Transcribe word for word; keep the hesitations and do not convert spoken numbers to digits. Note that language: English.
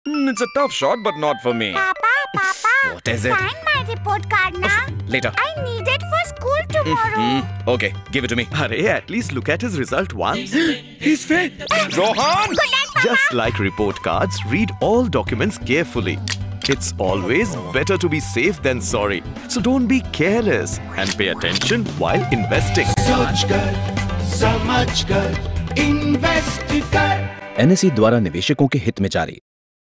Mm, it's a tough shot, but not for me. Papa, Papa. What is it? Sign my report card now. Later. I need it for school tomorrow. Mm, okay, give it to me. Arey, at least look at his result once. He's fit. Rohan! Good night, Papa. Just like report cards, read all documents carefully. It's always better to be safe than sorry. So don't be careless and pay attention while investing. सोच कर, समझ कर, invest कर। N S E द्वारा निवेशकों के हित में जारी।